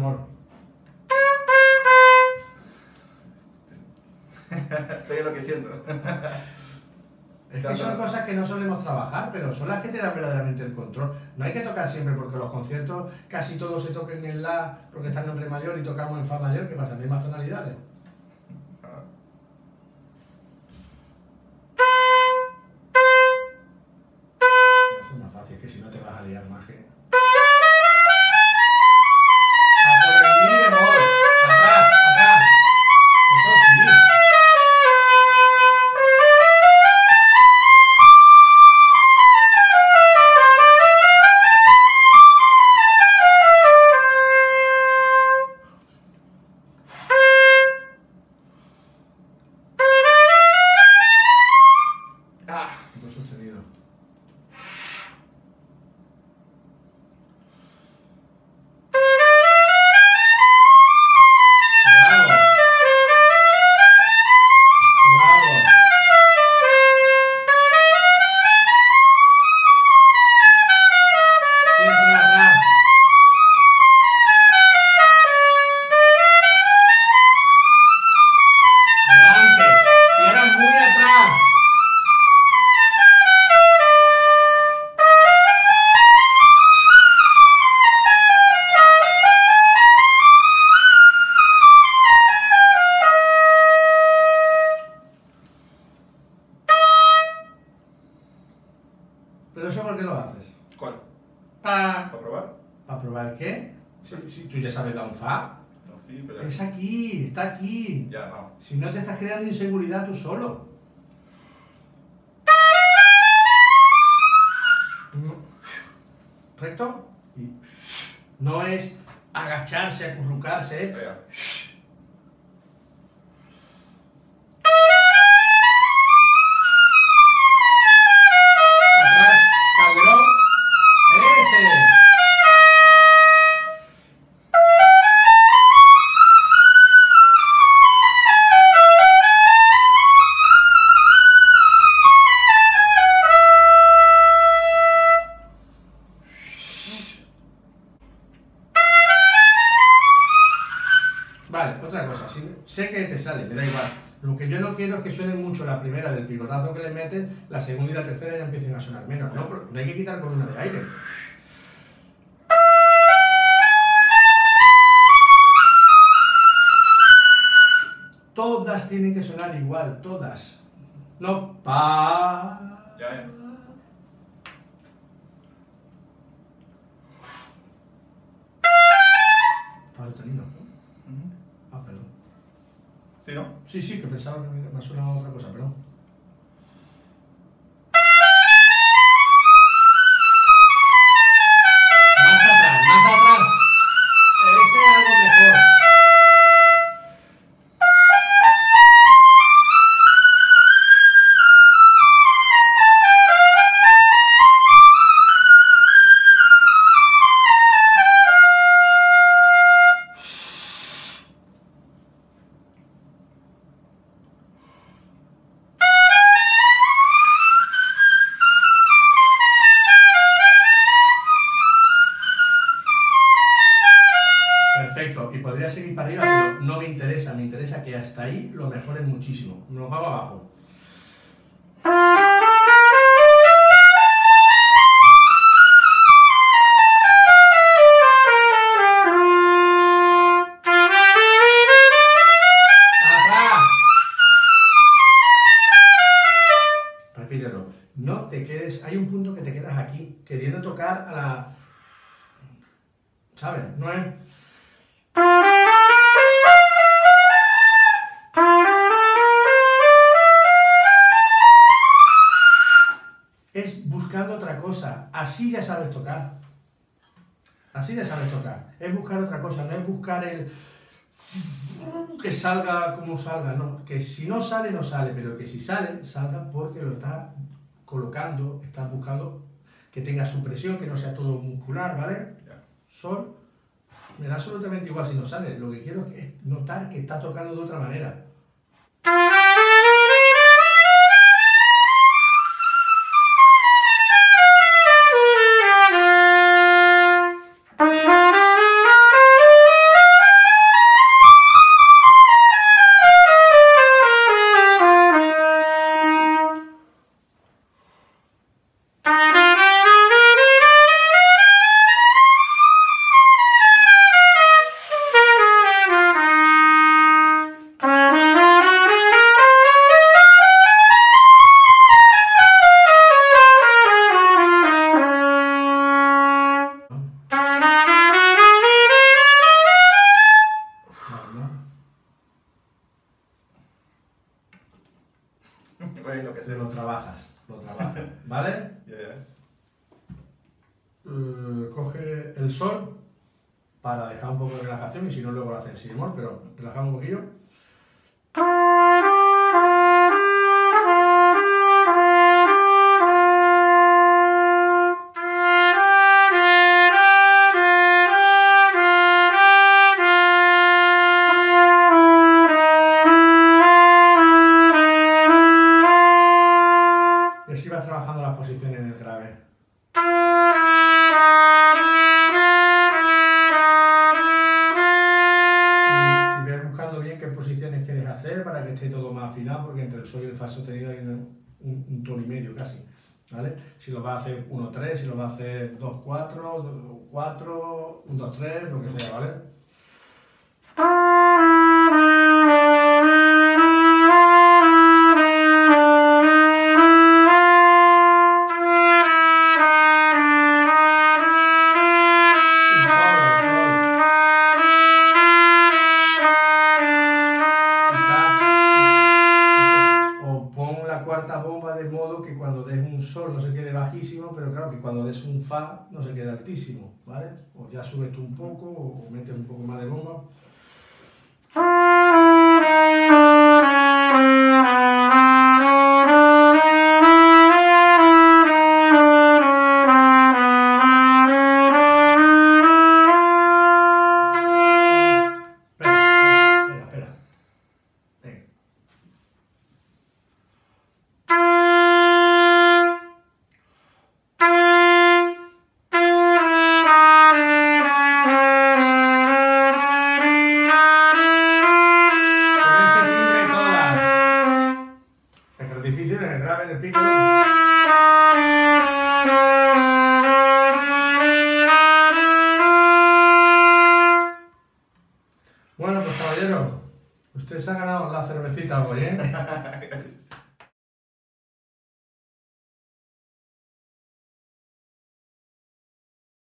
bemol. Estoy enloqueciendo. Es que son cosas que no solemos trabajar, pero son las que te dan verdaderamente el control. No hay que tocar siempre, porque los conciertos casi todos se toquen en La, porque están en re mayor, y tocamos en Fa mayor, que pasa, mismas tonalidades. Eso es más fácil, es que si no te vas a liar más que... A por el mi bemol. Atrás, atrás. Eso sí. Do sostenido. Bravo. Bravo. Siempre atrás. Adelante. Y ahora muy atrás. ¿Pero eso por qué lo haces? ¿Cuál? ¿Para ¿Para probar? probar qué? Si tú ya sabes dar un fa. No, sí, pero... Es aquí, está aquí. Ya, vamos. Si no te estás creando inseguridad tú solo. ¿Recto? Y no es agacharse, acurrucarse. Venga. Atrás, Calderón. Ese. Vale, otra cosa, sé que te sale, me da igual. Lo que yo no quiero es que suene mucho la primera del picotazo que le metes, la segunda y la tercera ya empiecen a sonar menos. No, no hay que quitar con una de aire. Todas tienen que sonar igual, todas. No, pa. Ya. Falta ni no. Ah, perdón. ¿Sí, no? Sí, sí, que pensaba que me ha sonado otra cosa, perdón. Más atrás, más atrás. Ese es algo mejor. Perfecto, y podría seguir para arriba, pero no me interesa que hasta ahí lo mejores muchísimo. Nos vamos abajo. ¡Atrás! Repítelo. No te quedes, hay un punto que te quedas aquí, queriendo tocar a la... ¿Sabes? No es... Es buscando otra cosa. Así ya sabes tocar. Así ya sabes tocar. Es buscar otra cosa, no es buscar el... que salga como salga, no. Que si no sale, no sale, pero que si sale, salga porque lo estás colocando, estás buscando que tenga su presión, que no sea todo muscular, ¿vale? Sol. Me da absolutamente igual si no sale. Lo que quiero es notar que está tocando de otra manera. sí. lo trabajas, ¿vale? Ya. Coge el sol para dejar un poco de relajación y si no luego lo haces sin bemol, pero relajamos un poquillo. Y así vas trabajando las posiciones en el grave. Y ves buscando bien qué posiciones quieres hacer para que esté todo más afinado, porque entre el sol y el fa sostenido hay un tono y medio casi, ¿vale? Si lo vas a hacer 1-3, si lo vas a hacer 2-4, 4, 1-2-3, lo que sea, ¿vale? Cuarta bomba de modo que cuando des un sol no se quede bajísimo, pero claro que cuando des un fa no se quede altísimo, ¿vale? O ya subes tú un poco o metes un poco más de bomba. Espera. Venga. Difícil en el grave, en el pico. Bueno, pues caballero, usted se ha ganado la cervecita hoy, ¿eh?